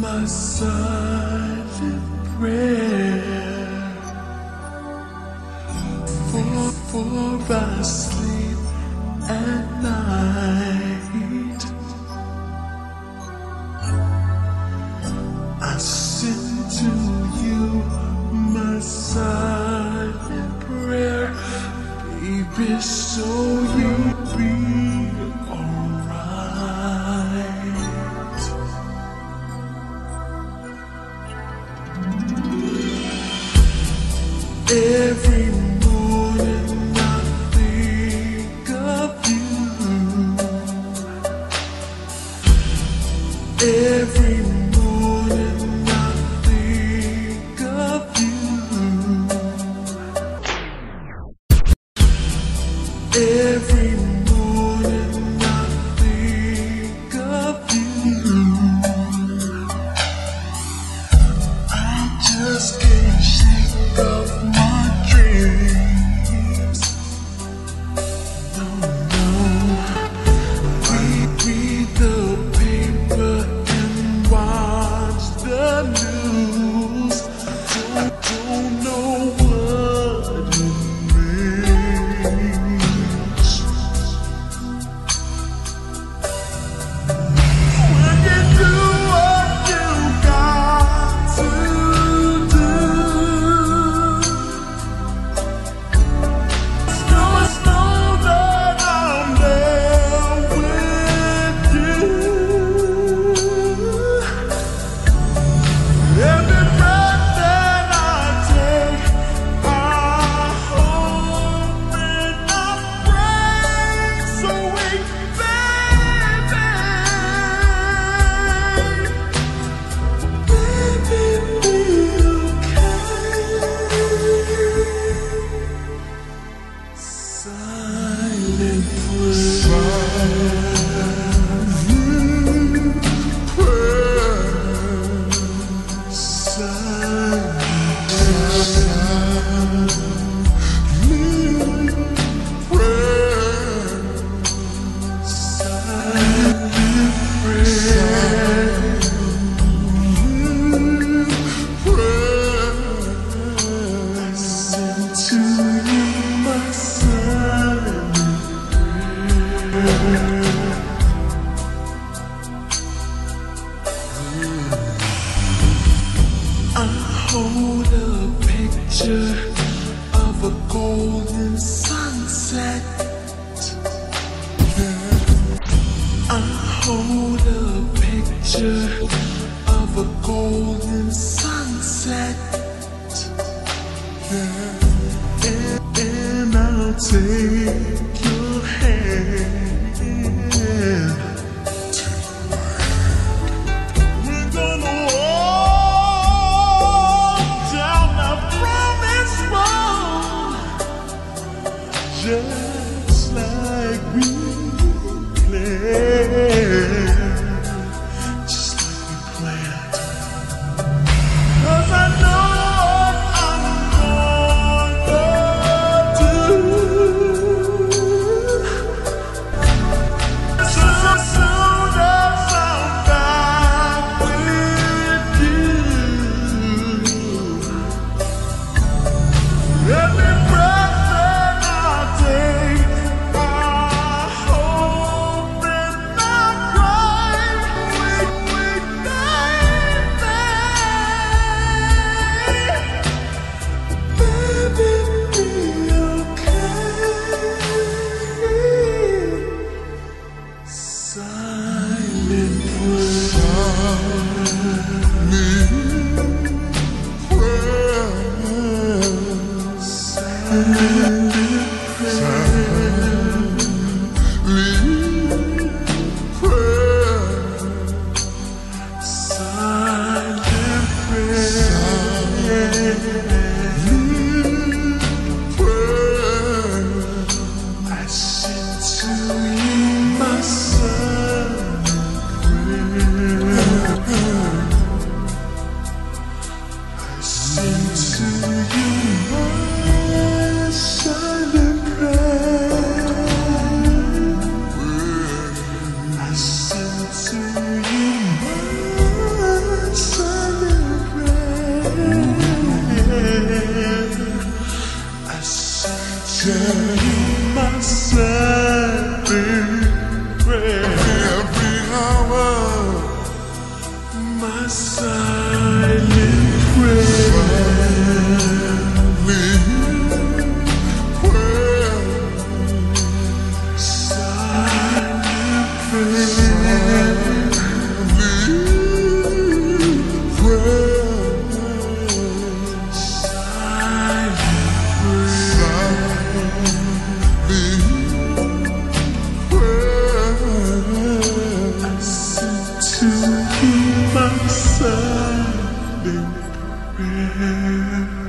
my silent prayer for I sleep at night. I sing to you my silent prayer, baby, so you'll be every morning I think of you. Every morning I think of you. Every morning I think of you. I just can't shake off my dreams. No, no. Read the paper and watch the news. Don't know what it means. When you do what you got to do, know that I'm there with you. Every breath that I take, I hope and I pray, so wait, baby, be okay. Silent to you, my silent I hold a picture of a golden sunset. I hold a picture of a golden sunset. And I'll take your hand. We're gonna walk down that promised road, just like we planned. Just like we planned. 'Cause I know what I'm gonna do. my silent prayer.